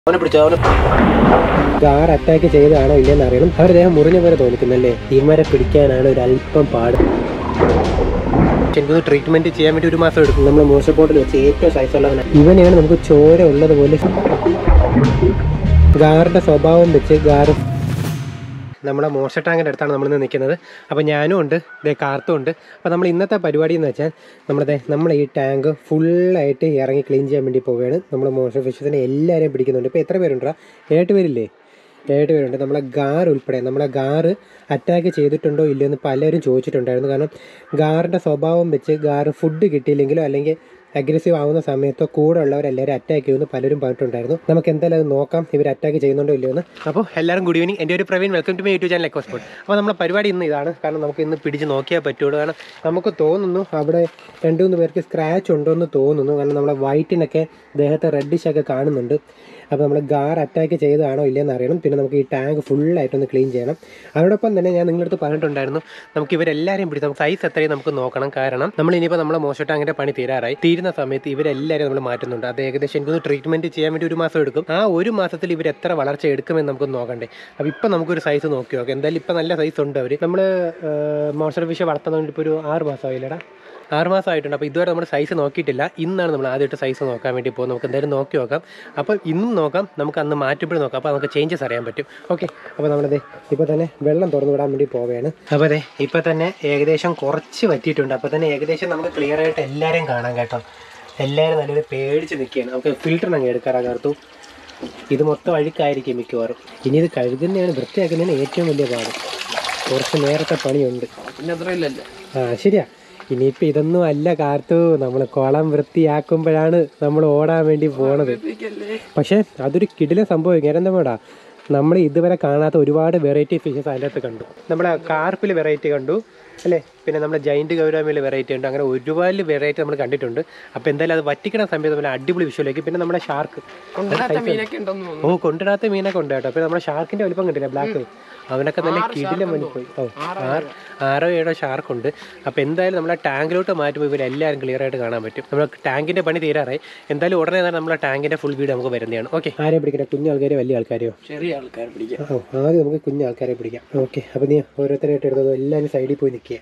Car attack ചെയ്തതാണോ ഇല്ലെന്ന് അറിയണം. അവർ ദേഹം മുറിഞ്ഞ പോലെ തോന്നിക്കുന്നല്ലേ. ഇവരെ പിടിക്കാനാണ് ഒരു അല്പം പാട്. എനിക്കൊന്ന് ട്രീറ്റ്മെന്റ് ചെയ്യാൻ വേണ്ടി 1 മാസം എടുക്കും. നമ്മൾ മോശപ്പോട്ടിൽ വെച്ച് ഏറ്റവും സൈസുള്ളവനാണ്. ഇവനെയാണ് നമുക്ക് ചോര ഉള്ളതുപോലെ. ഗാറിന്റെ സ്വഭാവം വെച്ച് ഗാറ് നമ്മളെ മോശ ടാങ്കിൻ്റെ അടുത്താണ് നമ്മളിന്ന് നിൽക്കുന്നത്. അപ്പോൾ ഞാനും ഉണ്ട്, ഇതേ കാർത്തും ഉണ്ട്. അപ്പോൾ നമ്മൾ ഇന്നത്തെ പരിപാടി എന്ന് വെച്ചാൽ നമ്മൾ ഈ ടാങ്ക് ഫുള്ളായിട്ട് ഇറങ്ങി ക്ലീൻ ചെയ്യാൻ വേണ്ടി പോവുകയാണ്. നമ്മൾ മോശ ഫിഷസിനെ എല്ലാവരെയും പിടിക്കുന്നുണ്ട്. ഇപ്പോൾ എത്ര പേരുണ്ടോ? 7 പേരില്ലേ? 7 പേരുണ്ട്. നമ്മളെ ഗാർ ഉൾപ്പെടെ. നമ്മളെ ഗാറ് അറ്റാക്ക് ചെയ്തിട്ടുണ്ടോ ഇല്ലയോ എന്ന് പലരും ചോദിച്ചിട്ടുണ്ടായിരുന്നു. കാരണം ഗാറിൻ്റെ സ്വഭാവം വെച്ച് ഗാറ് ഫുഡ് കിട്ടിയില്ലെങ്കിലോ അല്ലെങ്കിൽ അഗ്രസീവ് ആവുന്ന സമയത്തോ കൂടെ ഉള്ളവരെല്ലാവരും അറ്റാക്ക് ചെയ്യുമെന്ന് പലരും പറഞ്ഞിട്ടുണ്ടായിരുന്നു. നമുക്ക് എന്തായാലും അത് നോക്കാം, ഇവർ അറ്റാക്ക് ചെയ്യുന്നുണ്ടോ ഇല്ലയോ എന്ന്. അപ്പോൾ എല്ലാവരും ഗുഡ് ഈവനിങ്. എൻ്റെ ഒരു Praveen, welcome to my YouTube channel EcoSpot. അപ്പോൾ നമ്മുടെ പരിപാടി ഇന്ന് ഇതാണ്. കാരണം നമുക്ക് ഇന്ന് പിടിച്ച് നോക്കിയാൽ പറ്റുള്ളൂ. കാരണം നമുക്ക് തോന്നുന്നു അവിടെ 2-3 പേർക്ക് സ്ക്രാച്ച് ഉണ്ടോ എന്ന് തോന്നുന്നു. കാരണം നമ്മളെ വൈറ്റിനൊക്കെ ദേഹത്തെ റെഡിഷൊക്കെ കാണുന്നുണ്ട്. അപ്പോൾ നമ്മൾ ഗാർ അറ്റാക്ക് ചെയ്തതാണോ ഇല്ലയെന്ന് അറിയണം. പിന്നെ നമുക്ക് ഈ ടാങ്ക് ഫുള്ളായിട്ടൊന്ന് ക്ലീൻ ചെയ്യണം. അതോടൊപ്പം തന്നെ ഞാൻ നിങ്ങളുടെ അടുത്ത് പറഞ്ഞിട്ടുണ്ടായിരുന്നു, നമുക്ക് ഇവരെല്ലാവരെയും പിടിച്ച് നമുക്ക് സൈസ് എത്രയും നമുക്ക് നോക്കണം. കാരണം നമ്മൾ ഇനിയിപ്പോൾ നമ്മളെ മോശ ടാങ്കിൻ്റെ പണി തീരുന്ന സമയത്ത് ഇവരെല്ലാവരും നമ്മൾ മാറ്റുന്നുണ്ട്. അത് ഏകദേശം എനിക്കൊന്ന് ട്രീറ്റ്മെൻറ്റ് ചെയ്യാൻ വേണ്ടി 1 മാസം എടുക്കും. ആ 1 മാസത്തിൽ ഇവർ എത്ര വളർച്ച എടുക്കുമെന്ന് നമുക്കൊന്ന് നോക്കണ്ടേ. അപ്പോൾ ഇപ്പം നമുക്കൊരു സൈസ് നോക്കി നോക്കാം. എന്തായാലും ഇപ്പം നല്ല സൈസ് ഉണ്ട് അവർ. നമ്മൾ മോൺസ്റ്റർ ഫിഷ് വളർത്തുന്നതുകൊണ്ട് ഇപ്പോൾ ഒരു 6 മാസമായില്ലടാ. 6 മാസമായിട്ടുണ്ട്. അപ്പോൾ ഇതുവരെ നമ്മൾ സൈസ് നോക്കിയിട്ടില്ല. ഇന്നാണ് നമ്മൾ ആദ്യമായിട്ട് സൈസ് നോക്കാൻ വേണ്ടി പോകും. നമുക്ക് എന്തായാലും നോക്കി നോക്കാം. അപ്പോൾ ഇന്നും നോക്കാം, നമുക്ക് അന്ന് മാറ്റുമ്പോൾ നോക്കാം. അപ്പോൾ നമുക്ക് ചേഞ്ചസ് അറിയാൻ പറ്റും. ഓക്കെ, അപ്പോൾ നമ്മളത് ഇപ്പോൾ തന്നെ വെള്ളം തുറന്നു വിടാൻ വേണ്ടി പോവുകയാണ്. അപ്പോൾ അതെ ഇപ്പോൾ തന്നെ ഏകദേശം കുറച്ച് പറ്റിയിട്ടുണ്ട്. അപ്പോൾ തന്നെ ഏകദേശം നമുക്ക് ക്ലിയർ ആയിട്ട് എല്ലാവരെയും കാണാം കേട്ടോ. എല്ലാവരും നല്ലൊരു പേടിച്ച് നിൽക്കുകയാണ്. നമുക്ക് ഫിൽറ്ററിനങ്ങ് എടുക്കാറാകർത്തു. ഇത് മൊത്തം അഴുക്കായിരിക്കും മിക്കവാറും. ഇനി ഇത് കഴുകുന്നതാണ്, വൃത്തിയാക്കുന്നതിന് ഏറ്റവും വലിയ പാട്. കുറച്ച് നേരത്തെ പണിയുണ്ട്. പിന്നെ അത്രയില്ലല്ലോ. ശരിയാ. ഇനിയിപ്പോൾ ഇതൊന്നും അല്ല കാർത്തു, നമ്മൾ കുളം വൃത്തിയാക്കുമ്പോഴാണ് നമ്മൾ ഓടാൻ വേണ്ടി പോണത്. പക്ഷേ അതൊരു കിടിലൻ സംഭവം. എന്താ വേടാ, നമ്മൾ ഇതുവരെ കാണാത്ത ഒരുപാട് വെറൈറ്റി ഫിഷസ് അതിൻ്റെ അകത്ത് കണ്ടു. നമ്മളെ കാർപ്പിൽ വെറൈറ്റി കണ്ടു അല്ലേ, പിന്നെ നമ്മുടെ ജൈൻറ്റ് ഗൗരാമിയിൽ വെറൈറ്റി ഉണ്ട്. അങ്ങനെ ഒരുപാട് വെറൈറ്റി നമ്മൾ കണ്ടിട്ടുണ്ട്. അപ്പോൾ എന്തായാലും അത് വറ്റിക്കണ സമയത്ത് നമ്മൾ അടിപൊളി വിഷ്വലേക്ക്. പിന്നെ നമ്മുടെ ഷാർക്ക്, കൊണ്ടിടാത്ത മീനൊക്കെ ഉണ്ട് കേട്ടോ. അപ്പോൾ നമ്മുടെ ഷാർക്കിൻ്റെ വലിപ്പം കണ്ടില്ല, ബ്ലാക്ക്, അവനൊക്കെ നല്ല കിടിലം വന്നിപ്പോയി. 6-7 ഷാർക്കുണ്ട്. അപ്പോൾ എന്തായാലും നമ്മളെ ടാങ്കിലോട്ട് മാറ്റുമ്പോൾ ഇവരെല്ലാവരും ക്ലിയർ ആയിട്ട് കാണാൻ പറ്റും. നമ്മൾ ടാങ്കിൻ്റെ പണി തീരാറായി. എന്തായാലും ഉടനെ തന്നെ നമ്മളെ ടാങ്കിൻ്റെ ഫുൾ വീഡിയോ നമുക്ക് വരുന്നതാണ്. ഓക്കെ, ആരെ പിടിക്കട്ടെ? കുഞ്ഞു ആൾക്കാരെയോ വലിയ ആൾക്കാരെയോ? ചെറിയ ആൾക്കാരെ പിടിക്കാം. ആദ്യം നമുക്ക് കുഞ്ഞു ആൾക്കാരെ പിടിക്കാം. ഓക്കെ, അപ്പോൾ നീ ഓരോരുത്തരായിട്ട് എടുത്തതോ എല്ലാവരും സൈഡിൽ പോയി നിൽക്കുക.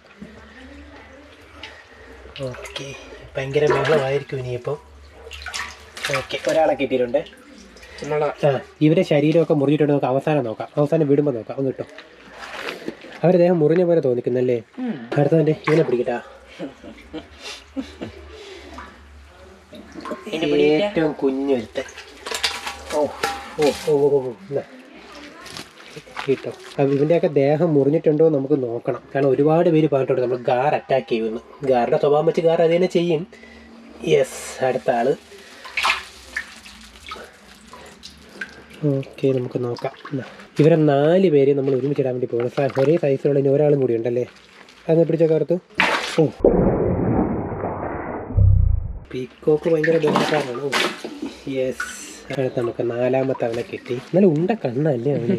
ഓക്കെ, ഭയങ്കര ബഹളമായിരിക്കും ഇനിയിപ്പോൾ. ഓക്കെ, ഒരാളെ കിട്ടിയിട്ടുണ്ട്. ഇവരെ ശരീരമൊക്കെ മുറിഞ്ഞിട്ടുണ്ട്. നമുക്ക് അവസാനം നോക്കാം, അവസാനം വിടുമ്പോൾ നോക്കാം. ഒന്ന് കിട്ടും. അവരെ ദേഹം മുറിഞ്ഞ പോലെ തോന്നിക്കുന്നല്ലേ. അടുത്തതിൻ്റെ ഇവനെ പിടിക്കട്ടാ. ഏറ്റവും കുഞ്ഞൊരുത്തൻ. കിട്ടും. അപ്പം ഇവൻ്റെയൊക്കെ ദേഹം മുറിഞ്ഞിട്ടുണ്ടോ നമുക്ക് നോക്കണം. കാരണം ഒരുപാട് പേര് പറഞ്ഞിട്ടുണ്ട് നമ്മൾ ഗാർ അറ്റാക്ക് ചെയ്യുമെന്ന്. ഗാറിൻ്റെ സ്വഭാവം വെച്ച് ഗാർ അത് തന്നെ ചെയ്യും. യെസ്, അടുത്ത ആള്. ഓക്കെ, നമുക്ക് നോക്കാം. ഇവരെ 4 പേര് നമ്മൾ ഒരുമിച്ചിടാൻ വേണ്ടി പോകണം. ഒരേ സൈസിലുള്ള ഇനി ഒരാളും കൂടി ഉണ്ടല്ലേ. അതൊന്ന് പിടിച്ചൊക്കെ ഓർത്തു. പീക്കോക്ക് ഭയങ്കര ബന്ധക്കാരാണ്. യെസ്, അടുത്ത് നമുക്ക് 4ാമത്തെ അവനെ കിട്ടി. എന്നാലും ഉണ്ട കണ്ണല്ലേ അവന്.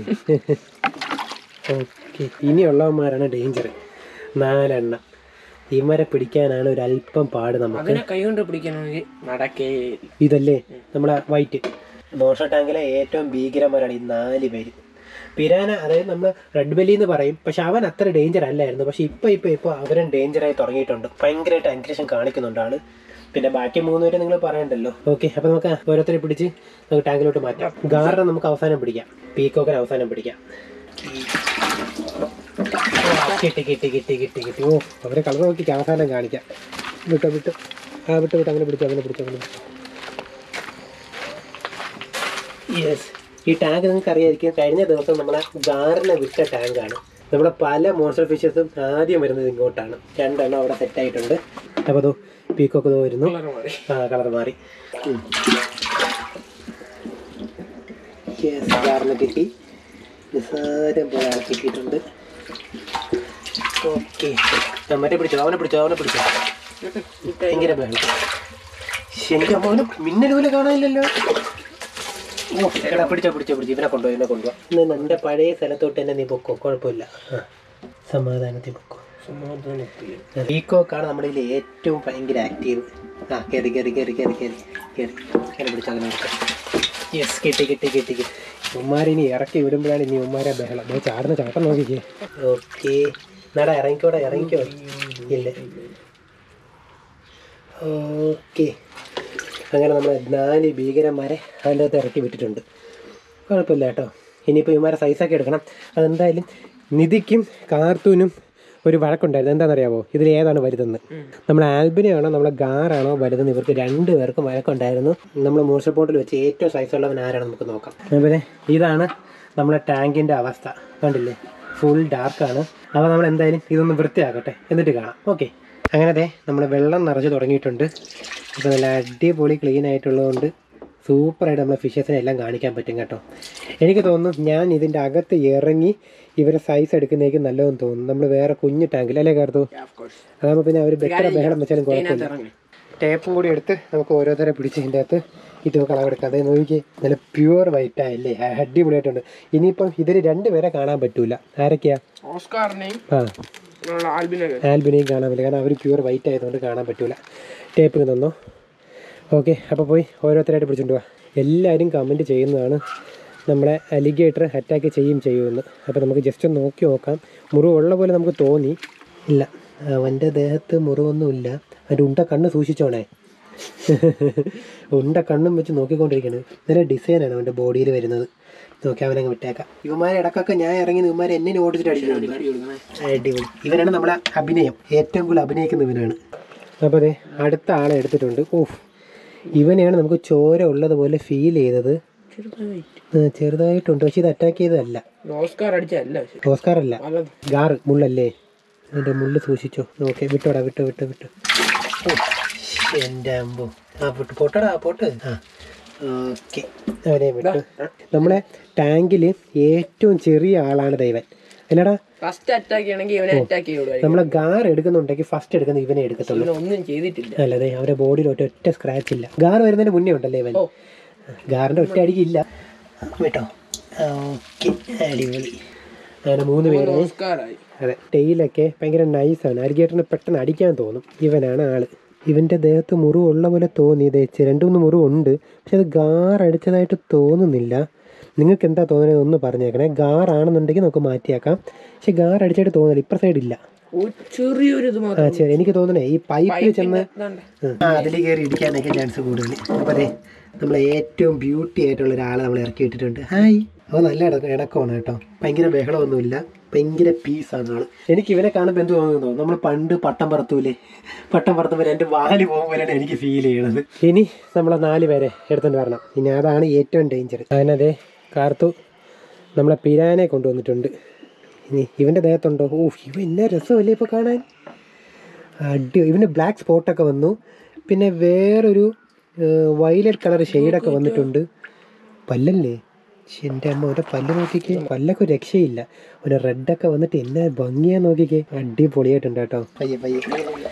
Okay, ഇനിയുള്ളവന്മാരാണ് danger. 4 എണ്ണം. ഇവരെ പിടിക്കാനാണ് ഒരു അല്പം പാട്. നമുക്ക് കൈകൊണ്ട് പിടിക്കണമെങ്കിൽ നടക്കേ. ഇതല്ലേ നമ്മളെ വൈറ്റ് മോശ ടാങ്കിലെ ഏറ്റവും ഭീകരന്മാരാണ് ഈ 4 പേര്. പിരാന, അതായത് നമ്മൾ റെഡ് ബെല്ലി എന്ന് പറയും. പക്ഷെ അവൻ അത്ര ഡേഞ്ചർ അല്ലായിരുന്നു. പക്ഷെ ഇപ്പോൾ അവരും ഡേഞ്ചറായി തുടങ്ങിയിട്ടുണ്ട്. ഭയങ്കരമായിട്ട് അഗ്രഷൻ കാണിക്കുന്നുണ്ടാണ്. പിന്നെ ബാക്കി 3 പേര് നിങ്ങൾ പറയണ്ടല്ലോ. ഓക്കെ, അപ്പോൾ നമുക്ക് ഓരോരുത്തരെ പിടിച്ച് നമുക്ക് ടാങ്കിലോട്ട് മാറ്റാം. ഗാറിനെ നമുക്ക് അവസാനം പിടിക്കാം, പീക്കോക്കിനെ അവസാനം പിടിക്കാം. കിട്ടി. ഓ, അവരെ കളർ നോക്കി അവസാനം കാണിക്കാം. വിട്ടോ അങ്ങനെ പിടിച്ചു. യെസ്, ഈ ടാങ്ക് നിങ്ങൾക്ക് അറിയായിരിക്കും. കഴിഞ്ഞ ദിവസം നമ്മളെ ഗാറിനെ വിട്ട ടാങ്കാണ്. നമ്മുടെ പല മോൺസ്റ്റർ ഫിഷസും ആദ്യം വരുന്നത് ഇങ്ങോട്ടാണ്. 2 എണ്ണം അവിടെ സെറ്റായിട്ടുണ്ട്. അപ്പോൾ അതോ പീക്കൊക്കെ വരുന്നു. കളർ മാറി. യെസ്, ഗാറിനെ കിട്ടി. നിസ്സാരം പോലെ കിട്ടിയിട്ടുണ്ട്. ഓക്കെ, മറ്റേ അവനെ പിടിച്ചോ. ഭയങ്കര ബഹളം. ശരിക്കും അവന് മിന്നൽ പോലെ കാണാനില്ലല്ലോ. പിടിച്ചോ. ഇവനെ കൊണ്ടുപോവാ. ഇന്ന് എൻ്റെ പഴയ സ്ഥലത്തോട്ട് തന്നെ നീ പൊക്കോ, കുഴപ്പമില്ല. സമാധാനത്തിൽ പൊക്കോ. പീക്കോക്കാണ് നമ്മുടെ ഇതിൽ ഏറ്റവും ഭയങ്കര ആക്റ്റീവ്. കയറി. അങ്ങനെ പിടിച്ചോ. യെസ്, കിട്ടി കിട്ടി കിട്ടി കിട്ടി. ഉമ്മാരിനി ഇറക്കി വിടുമ്പോഴാണ് ഇനി ഉമ്മാരെ ബഹളം. ചാടുന്ന ചാട്ടം നോക്കിക്കേ. ഓക്കെ, നടാ ഇറങ്ങിക്കോടാ, ഇറങ്ങിക്കോ. ഇല്ല, ഓക്കെ. അങ്ങനെ നമ്മൾ 4 ഭീകരന്മാരെ അതിൻ്റെ അകത്ത് ഇറക്കി വിട്ടിട്ടുണ്ട്. കുഴപ്പമില്ല കേട്ടോ. ഇനിയിപ്പോൾ ഇവന്മാരെ സൈസൊക്കെ എടുക്കണം. അതെന്തായാലും നിധിക്കും കാർത്തൂനും ഒരു വഴക്കുണ്ടായിരുന്നു. എന്താണെന്നറിയാമോ? ഇതിൽ ഏതാണ് വലുതെന്ന്? നമ്മൾ ആൽബിനെയാണോ നമ്മളെ ഗാറാണോ വലുതെന്ന് ഇവർക്ക് 2 പേർക്കും വഴക്കുണ്ടായിരുന്നു. നമ്മൾ മോൺസ്റ്റർ പോണ്ടിൽ വെച്ച് ഏറ്റവും സൈസുള്ളവൻ ആരാണ് നമുക്ക് നോക്കാം. അതുപോലെ ഇതാണ് നമ്മളെ ടാങ്കിൻ്റെ അവസ്ഥ, കണ്ടില്ലേ? ഫുൾ ഡാർക്കാണ്. അപ്പോൾ നമ്മൾ എന്തായാലും ഇതൊന്ന് വൃത്തിയാക്കട്ടെ, എന്നിട്ട് കാണാം. ഓക്കെ, അങ്ങനത്തെ നമ്മൾ വെള്ളം നിറച്ച് തുടങ്ങിയിട്ടുണ്ട്. അപ്പോൾ നല്ല അടിപൊളി ക്ലീൻ ആയിട്ടുള്ളതുകൊണ്ട് സൂപ്പറായിട്ട് നമ്മളെ ഫിഷസിനെ എല്ലാം കാണിക്കാൻ പറ്റും കേട്ടോ. എനിക്ക് തോന്നുന്നു ഞാൻ ഇതിൻ്റെ അകത്ത് ഇറങ്ങി ഇവരെ സൈസ് എടുക്കുന്നേക്ക് നല്ലതെന്ന് തോന്നുന്നു. നമ്മൾ വേറെ കുഞ്ഞു ടാങ്കിൽ അല്ലേ കാർത്തു? അതാകുമ്പോൾ പിന്നെ അവർ ബെറ്റർ ബഹളം വെച്ചാലും കുഴപ്പമില്ല. ടേപ്പും കൂടി എടുത്ത് നമുക്ക് ഓരോരുത്തരെ പിടിച്ച് ഇതിൻ്റെ അകത്ത് ഇത് കളവെടുക്കാം. അതേ നോക്കി, നല്ല പ്യുവർ വൈറ്റ് ആയല്ലേ, അടിപൊളിയായിട്ടുണ്ട്. ഇനിയിപ്പം ഇതിൽ 2 പേരെ കാണാൻ പറ്റൂല. ആരൊക്കെയാ? ആൽബിനെയും കാണാൻ പറ്റില്ല, കാരണം അവർ പ്യുവർ വൈറ്റ് ആയതുകൊണ്ട് കാണാൻ പറ്റൂല. ടേപ്പ് തന്നോ? ഓക്കെ, അപ്പോൾ പോയി ഓരോരുത്തരായിട്ട് പിടിച്ചിട്ട് പോവാം. എല്ലാവരും കമൻറ്റ് ചെയ്യുന്നതാണ് നമ്മളെ അലിഗേറ്റർ അറ്റാക്ക് ചെയ്യുമെന്ന്. അപ്പോൾ നമുക്ക് ജസ്റ്റ് ഒന്ന് നോക്കി നോക്കാം. മുറിവുള്ള പോലെ നമുക്ക് തോന്നി. ഇല്ല, അവൻ്റെ ദേഹത്ത് മുറിവൊന്നുമില്ല. അവൻ്റെ ഉണ്ട കണ്ണ് സൂക്ഷിച്ചോണേ. ഉണ്ട കണ്ണും വെച്ച് നോക്കിക്കൊണ്ടിരിക്കുന്നത്. നല്ല ഡിസൈനാണ് അവൻ്റെ ബോഡിയിൽ വരുന്നത്. നോക്കി അവനങ്ങ് വിട്ടേക്കാം. ഇവന്മാരെ ഇടക്കൊക്കെ ഞാൻ ഇറങ്ങി ഇവന്മാരെ എന്നെ ഓടിച്ചിട്ട് അടിക്കുന്നുണ്ട്. അടിപൊളി. ഇവനാണ് നമ്മളെ അഭിനയം, ഏറ്റവും കൂടുതൽ അഭിനയിക്കുന്ന ഇവനാണ്. അപ്പോൾ അതെ, അടുത്ത ആളെ എടുത്തിട്ടുണ്ട്. ഓഹ്, ഇവനെയാണ് നമുക്ക് ചോര ഉള്ളതുപോലെ ഫീൽ ചെയ്തത്. ചെറുതായിട്ടുണ്ട്, പക്ഷെ ഇത് അറ്റാക്ക് ചെയ്തതല്ല. ഓസ്കാർ അല്ല, ഗാർ മുള്ളല്ലേ. അതിൻ്റെ മുള്ള് സൂക്ഷിച്ചോ. ഓക്കെ, വിട്ടോടാ, വിട്ടോ. എൻ്റെ അമ്പോ, പൊട്ടടാ പൊട്ട്. ആ, ഓക്കെ, അവനെ വിട്ടു. നമ്മളെ ടാങ്കിൽ ഏറ്റവും ചെറിയ ആളാണ് ദൈവൻ. എന്നടാ നമ്മളെ ഗാർ എടുക്കുന്നുണ്ടെങ്കിൽ ഫസ്റ്റ് എടുക്കുന്ന ഇവനെ എടുക്കത്തുള്ളൂ. ഒന്നും ചെയ്തിട്ടില്ല. അല്ലതെ, അവരുടെ ബോഡിയിൽ ഒറ്റ സ്ക്രാച്ച് ഇല്ല. ഗാർ വരുന്നതിന് മുന്നേ ഉണ്ടല്ലേ ഇവൻ. ഗാറിന്റെ ഒറ്റ അടിക്കില്ല കേട്ടോ. ഓക്കെ, അടിപൊളി. അങ്ങനെ 3 പേര്. അതെ, ടെയിലൊക്കെ ഭയങ്കര നൈസാണ്. അലിഗേറ്ററിന് പെട്ടെന്ന് അടിക്കാൻ തോന്നും. ഇവനാണ് ആള്. ഇവൻ്റെ ദേഹത്ത് മുറിവുള്ള പോലെ തോന്നി. 2-3 മുറിവുണ്ട്, പക്ഷെ അത് ഗാർ അടിച്ചതായിട്ട് തോന്നുന്നില്ല. നിങ്ങൾക്ക് എന്താ തോന്നുന്നത് ഒന്ന് പറഞ്ഞേക്കണേ. ഗാർ ആണെന്നുണ്ടെങ്കിൽ നമുക്ക് മാറ്റിയാക്കാം, പക്ഷെ ഗാർ അടിച്ചായിട്ട് തോന്നുന്നില്ല. ഇപ്പുറ സൈഡില്ല. എനിക്ക് തോന്നണേ ഈ പൈപ്പിൽ ചെന്ന് അതിൽ കയറി ഇടിക്കാനൊക്കെ ചാൻസ് കൂടുതൽ. അപ്പോൾ അതെ, നമ്മൾ ഏറ്റവും ബ്യൂട്ടി ആയിട്ടുള്ള ഒരാളെ നമ്മൾ ഇറക്കി വിട്ടിട്ടുണ്ട്. ഹായ്. അപ്പോൾ നല്ല ഇടക്കമാണ് കേട്ടോ, ഭയങ്കര ബഹളമൊന്നുമില്ല, ഭയങ്കര പീസാണ് ആള്. എനിക്ക് ഇവനെ കാണുമ്പോൾ എന്ത് തോന്നുന്നു, നമ്മൾ പണ്ട് പട്ടം പറത്തൂലേ, പട്ടം പറത്തുമ്പോൾ 2 വാല് പോകുമ്പോഴാണ് എനിക്ക് ഫീൽ ചെയ്യണത്. ഇനി നമ്മളെ 4 പേരെ എടുത്തുകൊണ്ട് വരണം. ഇനി അതാണ് ഏറ്റവും ഡേഞ്ചർ. അതിനതേ കാർത്തു നമ്മളെ പിരാനെ കൊണ്ടുവന്നിട്ടുണ്ട്. ഇനി ഇവൻ്റെ ദേഹത്തുണ്ടോ? ഓ, ഇവ എന്നാ രസമല്ലേ ഇപ്പോൾ കാണാൻ. ഇവന് ബ്ലാക്ക് സ്പോട്ടൊക്കെ വന്നു. പിന്നെ വേറൊരു വയലറ്റ് കളർ ഷെയ്ഡൊക്കെ വന്നിട്ടുണ്ട്. പല്ലല്ലേ, എൻ്റെ അമ്മ, അവൻ്റെ പല്ല് നോക്കിക്കേ, പല്ലൊക്കെ ഒരു രക്ഷയില്ല. ഒരു റെഡൊക്കെ വന്നിട്ട് എന്നാ ഭംഗിയാ നോക്കിക്കേ. അടിപൊളിയായിട്ടുണ്ട് കേട്ടോ. പയ്യെ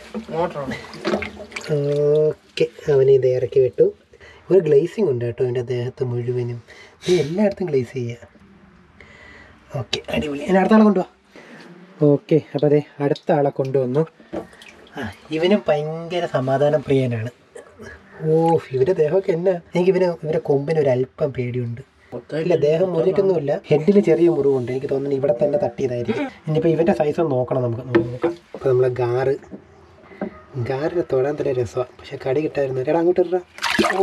ഓക്കെ, അവനെ ഇത് ഇറക്കി വിട്ടു. ഒരു ഗ്ലേസിങ് ഉണ്ട് കേട്ടോ എൻ്റെ ദേഹത്ത് മുഴുവനും. ഇത് എല്ലായിടത്തും ഗ്ലേസ് ചെയ്യുക. ഓക്കെ, അടിപൊളി. എന്നെ അടുത്ത ആളെ കൊണ്ടുപോവാ. ഓക്കെ, അപ്പോൾ അതെ, അടുത്ത ആളെ കൊണ്ടുവന്നു. ഇവനും ഭയങ്കര സമാധാന പ്രിയനാണ്. ഓ, ഇവൻ്റെ ദേഹമൊക്കെ എന്നാ. എനിക്ക് ഇവരെ കൊമ്പിന് ഒരു അല്പം പേടിയുണ്ട്. ഇല്ല, ദേഹം മുറിഞ്ഞിട്ടൊന്നുമില്ല, ഹെഡിൽ ചെറിയ മുറിവുണ്ട്. എനിക്ക് തോന്നുന്നു ഇവിടെ തന്നെ തട്ടിയതായിരിക്കും. ഇനിയിപ്പോൾ ഇവൻ്റെ സൈസ് ഒന്ന് നോക്കണം നമുക്ക്. അപ്പോൾ നമ്മളെ ഗാറിനെ തൊടാൻ തന്നെ രസമാണ്, പക്ഷെ കടി കിട്ടായിരുന്നു. എടാ അങ്ങോട്ട് ഇടാ. ഓ,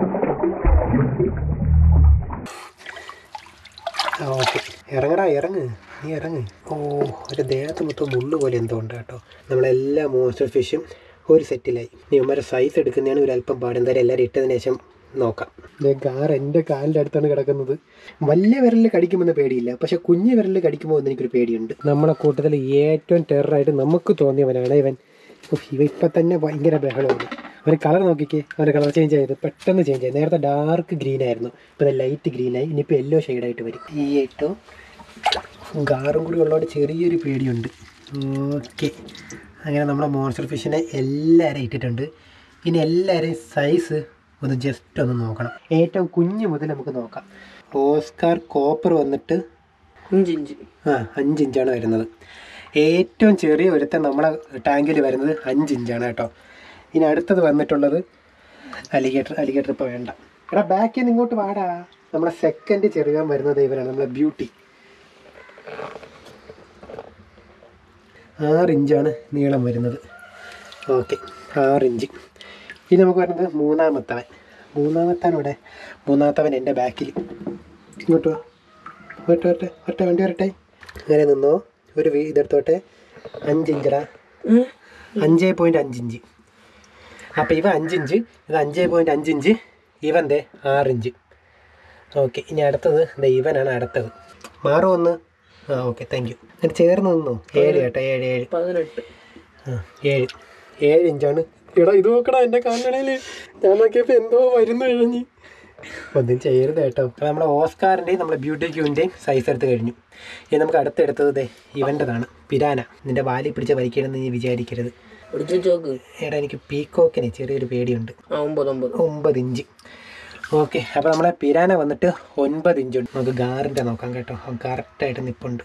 ഓക്കെ, ഇറങ്ങടാ, നീ ഇറങ്ങ്. ഓ, ഒരു ദേഹത്ത് മൊത്തം മുള്ളു പോലെ എന്തോ ഉണ്ട് കേട്ടോ. നമ്മളെല്ലാ മോൺസ്റ്റർ ഫിഷും ഒരു സെറ്റിലായി. നീ ഉമ്മരെ സൈസ് എടുക്കുന്നതാണ് ഒരല്പം പാട്. എന്തായാലും എല്ലാവരും ഇട്ടതിന് ശേഷം നോക്കാം. ഗാർ എൻ്റെ കാലിൻ്റെ അടുത്താണ് കിടക്കുന്നത്. വലിയ വിരലിൽ കടിക്കുമെന്ന് പേടിയില്ല, പക്ഷെ കുഞ്ഞു വിരലിൽ കടിക്കുമ്പോൾ എന്ന് എനിക്കൊരു പേടിയുണ്ട്. നമ്മളെ കൂട്ടത്തിൽ ഏറ്റവും ടെററായിട്ട് നമുക്ക് തോന്നിയവനാണ് ഇവൻ. ഇപ്പം തന്നെ ഭയങ്കര ബഹളമാണ്. അവൻ്റെ കളർ നോക്കിക്കേ, അവൻ്റെ കളർ ചേഞ്ച് ആയത് പെട്ടെന്ന് ചേഞ്ച് ആയി. നേരത്തെ ഡാർക്ക് ഗ്രീൻ ആയിരുന്നു, ഇപ്പോൾ അത് ലൈറ്റ് ഗ്രീനായി. ഇനിയിപ്പോൾ യെല്ലോ ഷെയ്ഡായിട്ട് വരും. ഈ ഏറ്റവും ഗാറും കൂടി ഉള്ളതുകൊണ്ട് ചെറിയൊരു പേടിയുണ്ട്. ഓക്കെ, അങ്ങനെ നമ്മുടെ മോൺസ്റ്റർ ഫിഷിനെ എല്ലാവരെയും ഇട്ടിട്ടുണ്ട്. ഇനി എല്ലാവരെയും സൈസ് ഒന്ന് ജസ്റ്റ് ഒന്ന് നോക്കണം. ഏറ്റവും കുഞ്ഞ് മുതൽ നമുക്ക് നോക്കാം. ഓസ്കാർ കോപ്പർ വന്നിട്ട് 5 ഇഞ്ച്. 5 ഇഞ്ചാണ് വരുന്നത്. ഏറ്റവും ചെറിയ ഒരുത്തൻ നമ്മളെ ടാങ്കിൽ വരുന്നത് 5 ഇഞ്ചാണ് കേട്ടോ. ഇനി അടുത്തത് വന്നിട്ടുള്ളത് അലിഗേറ്റർ ഇപ്പോൾ വേണ്ട. എടാ ബാക്കിൽ നിന്ന് ഇങ്ങോട്ട് വാടാ. നമ്മളെ സെക്കൻഡ് ചെറുകാൻ വരുന്നത് ഇവരാണ്, നമ്മളെ ബ്യൂട്ടി. 6 ഇഞ്ചാണ് നീളം വരുന്നത്. Okay, 6 inch. ഇനി നമുക്ക് വരുന്നത് മൂന്നാമത്തവൻ. മൂന്നാമത്തവൻ എൻ്റെ ബാക്കിൽ. ഇങ്ങോട്ട് വാ, വരട്ടെ വണ്ടി വരട്ടെ. അങ്ങനെ നിന്നോ. ഒരു ഇതെടുത്തോട്ടെ. 5 ഇഞ്ചടാ, 5.5 ഇഞ്ച്. അപ്പോൾ ഇവ 5 ഇഞ്ച്, ഇത് 5.5 ഇഞ്ച്, ഇവൻ്റെ 6 ഇഞ്ച്. ഓക്കെ, ഇനി അടുത്തത് ഇവനാണ് അടുത്തത്. മാറുമോ ഒന്ന്? Okay, thank you. എന്നിട്ട് ചേർന്ന് നിന്നോ. 7 കേട്ടോ, 7 ഇഞ്ചാണ്. എടാ ഇത് നോക്കടാ എൻ്റെ കാലിനിടയിൽ. ഞാൻ നോക്കിയപ്പോൾ എന്തോ വരുന്നു കഴിഞ്ഞ്. ഒന്നും ചെയ്യരുത് കേട്ടോ. അപ്പോൾ നമ്മുടെ ഓസ്കാറിൻ്റെയും നമ്മുടെ ബ്യൂട്ടി ക്യൂവിൻ്റെയും സൈസ് എടുത്ത് കഴിഞ്ഞു. ഇനി നമുക്ക് അടുത്തെടുത്തത് ഇവൻ്റെതാണ്, പിരാന. നിൻ്റെ വാലി പിടിച്ച് വലിക്കണമെന്ന് നീ വിചാരിക്കരുത്. എടാ എനിക്ക് പീക്കോക്കിന് ചെറിയൊരു പേടിയുണ്ട്. 9 ഇഞ്ച്. ഓക്കെ, അപ്പോൾ നമ്മളെ പിരാന വന്നിട്ട് 9 ഇഞ്ചുണ്ട്. നമുക്ക് ഗാറിൻ്റെ നോക്കാം കേട്ടോ. കറക്റ്റായിട്ട് നിൽപ്പുണ്ട്.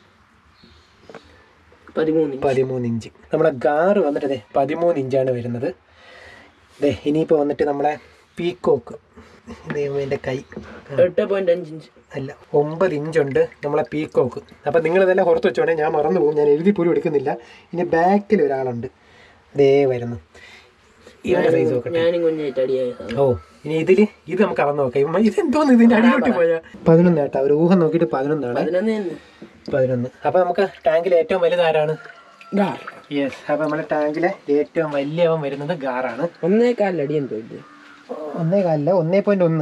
13 ഇഞ്ച്. നമ്മളെ ഗാറ് വന്നിട്ട് 13 ഇഞ്ചാണ് വരുന്നത്. ഇനിയിപ്പോൾ വന്നിട്ട് നമ്മളെ പീക്കോക്ക്, എൻ്റെ കൈ 8.5 ഇഞ്ച് അല്ല 9 ഇഞ്ചുണ്ട് നമ്മളെ പീക്കോക്ക്. അപ്പം നിങ്ങളിതെല്ലാം പുറത്ത് വെച്ചോണേ, ഞാൻ മറന്നു പോകും. ഞാൻ എഴുതി പോലും എടുക്കുന്നില്ല. ഇനി ബാക്കിൽ ഒരാളുണ്ട്, വരുന്നു. ഇവൻ്റെ സൈസ് നോക്കട്ടെ. ഓ, ഇനി ഇത് നമുക്ക് അളന്ന് നോക്കാം. ഇതെന്തോന്ന് ഇതിൻ്റെ അടിയിലോട്ട് പോയാൽ 11 കേട്ടോ. ഒരു ഊഹം നോക്കിയിട്ട് 11. അപ്പോൾ നമുക്ക് ടാങ്കിൽ ഏറ്റവും വലുതാരാണ്? ഗാർ. യെസ്, അപ്പോൾ നമ്മുടെ ടാങ്കിലെ ഏറ്റവും വലിയവൻ വരുന്നത് ഗാറാണ്. 1.4 അടി എന്തോ. 1.4 1.1.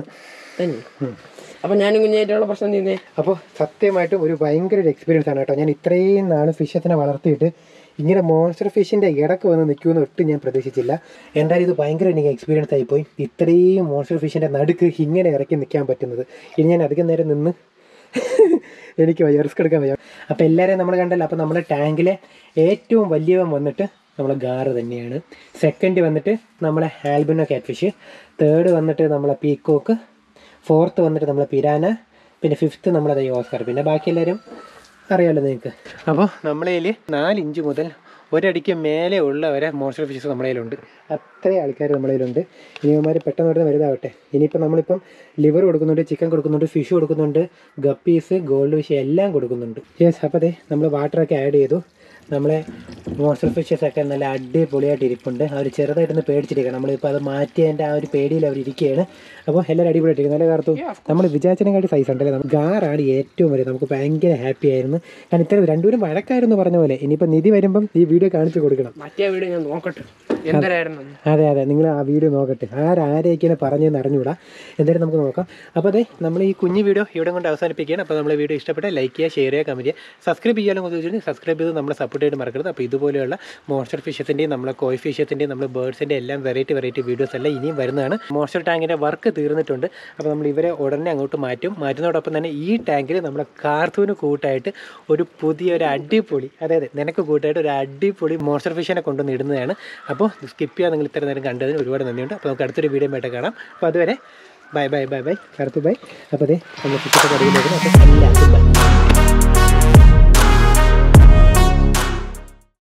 അപ്പോൾ ഞാനും കുഞ്ഞായിട്ടുള്ള പ്രശ്നം ചെയ്യുന്നേ. അപ്പോൾ സത്യമായിട്ടും ഒരു ഭയങ്കര ഒരു എക്സ്പീരിയൻസ് ആണ് കേട്ടോ. ഞാൻ ഇത്രയും നാൾ ഫിഷസിനെ വളർത്തിയിട്ട് ഇങ്ങനെ മോൺസ്റ്റർ ഫിഷിൻ്റെ ഇടക്ക് വന്ന് നിൽക്കുമെന്ന് ഒട്ടും ഞാൻ പ്രതീക്ഷിച്ചില്ല. എന്തായാലും ഇത് ഭയങ്കര എനിക്ക് എക്സ്പീരിയൻസ് ആയിപ്പോയി. ഇത്രയും മോൺസ്റ്റർ ഫിഷിൻ്റെ നടുക്ക് ഇങ്ങനെ ഇറക്കി നിൽക്കാൻ പറ്റുന്നത്. ഇനി ഞാൻ അധികം നേരം നിന്ന് എനിക്ക് വയ്യ, റിസ്ക് എടുക്കാൻ വയ്യ. അപ്പോൾ എല്ലാവരെയും നമ്മൾ കണ്ടല്ലോ. അപ്പോൾ നമ്മുടെ ടാങ്കിലെ ഏറ്റവും വലിയവൻ വന്നിട്ട് നമ്മളെ ഗാറ് തന്നെയാണ്. സെക്കൻഡ് വന്നിട്ട് നമ്മളെ ആൽബിനോ കാറ്റ് ഫിഷ്. തേർഡ് വന്നിട്ട് നമ്മളെ പീക്കോക്ക്. ഫോർത്ത് വന്നിട്ട് നമ്മളെ പിരാന. പിന്നെ ഫിഫ്ത്ത് നമ്മളെ ഓസ്കാർ. പിന്നെ ബാക്കി എല്ലാവരും അറിയാമല്ലോ നിങ്ങൾക്ക്. അപ്പോൾ നമ്മളതിൽ 4 ഇഞ്ച് മുതൽ ഒരടിക്ക് മേലെ ഉള്ളവരെ മോൺസ്റ്റർ ഫിഷസ് നമ്മുടെ കയ്യിലുണ്ട്. അത്രയും ആൾക്കാർ നമ്മുടെ കയ്യിലുണ്ട്. ഇനിമാർ പെട്ടെന്ന് പെട്ടെന്ന് വലുതാവട്ടെ. ഇനിയിപ്പോൾ നമ്മളിപ്പം ലിവർ കൊടുക്കുന്നുണ്ട്, ചിക്കൻ കൊടുക്കുന്നുണ്ട്, ഫിഷ് കൊടുക്കുന്നുണ്ട്, ഗപ്പീസ്, ഗോൾഡ് ഫിഷ് എല്ലാം കൊടുക്കുന്നുണ്ട്. യെസ്, അപ്പോൾ നമ്മൾ വാട്ടറൊക്കെ ആഡ് ചെയ്തു. നമ്മളെ മോൺസ്റ്റർ ഫിഷസൊക്കെ നല്ല അടിപൊളിയായിട്ട് ഇരിപ്പുണ്ട്. അവർ ചെറുതായിട്ടൊന്ന് പേടിച്ചിരിക്കണം. നമ്മളിപ്പോൾ അത് മാറ്റിയതിൻ്റെ ആ ഒരു പേടിയിൽ അവർ ഇരിക്കുകയാണ്. അപ്പോൾ എല്ലാവരും അടിപൊളിയായിട്ടിരിക്കും. നല്ല കാർത്തു നമ്മൾ വിചാരിച്ചതിനെക്കാട്ടി സൈസ് ഉണ്ടല്ലേ. നമുക്ക് ഗാറാണ് ഏറ്റവും വലുത്. നമുക്ക് ഭയങ്കര ഹാപ്പി ആയിരുന്നു. കാരണം ഇത്ര രണ്ടുപേരും വഴക്കായിരുന്നു പറഞ്ഞ പോലെ. ഇനിയിപ്പോൾ നിധി വരുമ്പം ഈ വീഡിയോ കാണിച്ചു കൊടുക്കണം. മറ്റേ വീഡിയോ ഞാൻ നോക്കട്ടെ. അതെ, നിങ്ങൾ ആ വീഡിയോ നോക്കട്ടെ. ആരെയൊക്കെയാണ് പറഞ്ഞതെന്ന് അറിഞ്ഞുകൂടാ. എന്തായാലും നമുക്ക് നോക്കാം. അപ്പോൾ നമ്മൾ ഈ കുഞ്ഞു വീഡിയോ ഇവിടെ കൊണ്ട് അവസാനിപ്പിക്കുകയാണ്. അപ്പോൾ നമ്മളെ വീഡിയോ ഇഷ്ടപ്പെട്ടാൽ ലൈക്ക് ചെയ്യുക, ഷെയർ ചെയ്യുക, കമൻറ്റ് ചെയ്യുക, സബ്സ്ക്രൈബ് ചെയ്യാനും ചോദിച്ചിട്ട് സബ്സ്ക്രൈബ് ചെയ്ത് നമ്മളെ സപ്പോർട്ട് ചെയ്ത് മറക്കരുത്. അപ്പോൾ ഇതുപോലെയുള്ള മോൺസ്റ്റർ ഫിഷസിൻ്റെയും നമ്മളെ കോയ് ഫിഷസിൻ്റെയും നമ്മൾ ബേർഡ്സിൻ്റെ എല്ലാം വെറൈറ്റി വീഡിയോസ് എല്ലാം ഇനിയും വരുന്നതാണ്. മോൺസ്റ്റർ ടാങ്കിൻ്റെ വർക്ക് തീർന്നിട്ടുണ്ട്. അപ്പോൾ നമ്മൾ ഇവരെ ഉടനെ അങ്ങോട്ട് മാറ്റുന്നതോടൊപ്പം തന്നെ ഈ ടാങ്കിൽ നമ്മളെ കാർത്തൂന് കൂട്ടായിട്ട് ഒരു പുതിയൊരു അടിപൊളി, അതായത് നിനക്ക് കൂട്ടായിട്ട് ഒരു അടിപൊളി മോൺസ്റ്റർ ഫിഷിനെ കൊണ്ടുവന്ന് ഇടുന്നതാണ്. അപ്പോൾ സ്കിപ്പ് ചെയ്യാൻ നിങ്ങൾ ഇത്ര നേരം കണ്ടതിന് ഒരുപാട് നന്ദിയുണ്ട്. അപ്പോൾ നമുക്ക് അടുത്തൊരു വീഡിയോ ആയിട്ട് കാണാം. അപ്പോൾ അതുവരെ ബൈ. കാർത്തു ബൈ. അപ്പോൾ നമ്മൾ ഫിഷിൻ്റെ കറിയിലേക്ക് എല്ലാവർക്കും ബൈ.